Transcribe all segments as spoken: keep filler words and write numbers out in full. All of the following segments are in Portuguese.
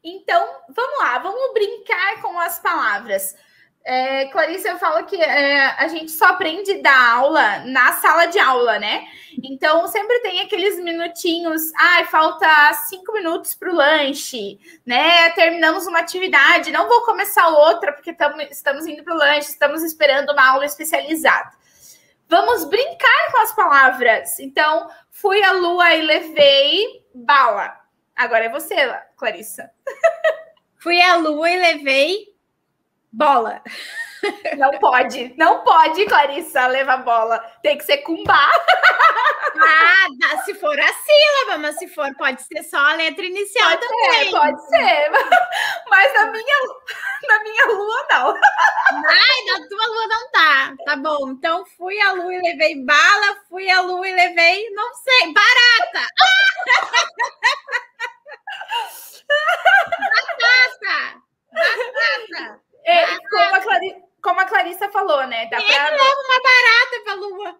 Então, vamos lá, vamos brincar com as palavras. É, Clarice, eu falo que é, a gente só aprende a dar aula na sala de aula, né? Então, sempre tem aqueles minutinhos, ai, falta cinco minutos para o lanche, né? Terminamos uma atividade, não vou começar outra, porque tamo, estamos indo para o lanche, estamos esperando uma aula especializada. Vamos brincar com as palavras. Então, fui à lua e levei bala. Agora é você, Clarissa. Fui à lua e levei bola. Não pode, não pode, Clarissa, levar bola. Tem que ser com bar. Ah, se for a sílaba, mas se for, pode ser só a letra inicial pode também. Ser, pode ser, mas na minha, na minha lua, não. Ai, na tua lua não tá. Tá bom, então fui à lua e levei bala, fui à lua e levei, não sei, barata. Batata. Batata. É, como, a Clari... como a Clarissa falou, né? Dá Quem pra... é que leva uma barata pra lua?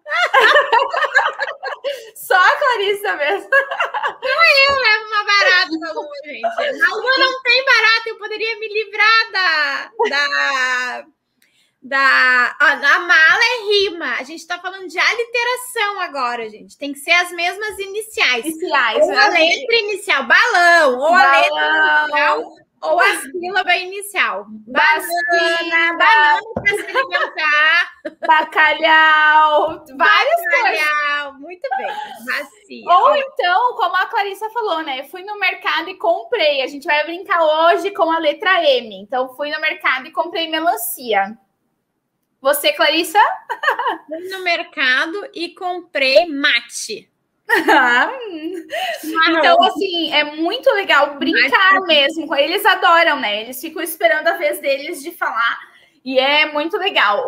Só a Clarissa mesmo. Não, eu levo uma barata pra lua, gente. Na lua não tem barata, eu poderia me livrar da... da... da... Ó, a mala é rima. A gente tá falando de aliteração agora, gente. Tem que ser as mesmas iniciais. Iniciais. Ou a letra inicial, balão. Ou balão. a letra inicial... Ou a sílaba inicial. Banana, banana para se alimentar. Bacalhau. Várias Bacalhau. coisas. Muito bem. Bacia. Ou Olha. então, como a Clarissa falou, né? Fui no mercado e comprei. A gente vai brincar hoje com a letra M. Então, fui no mercado e comprei melancia. Você, Clarissa? Fui no mercado e comprei mate. Então, assim, é muito legal brincar mesmo. Eles adoram, né? Eles ficam esperando a vez deles de falar e é muito legal.